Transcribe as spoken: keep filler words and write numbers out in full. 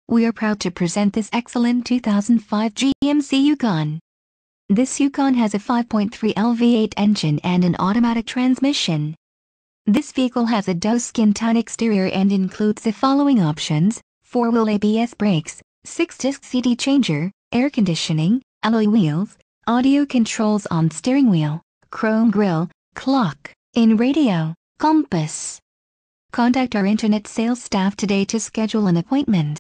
We are proud to present this excellent two thousand five G M C Yukon. This Yukon has a five point three liter V eight engine and an automatic transmission. This vehicle has a Doeskin Tan exterior and includes the following options: four-wheel A B S brakes, six-disc C D changer, air conditioning, alloy wheels, audio controls on steering wheel, chrome grille, clock, in radio, compass. Contact our internet sales staff today to schedule an appointment.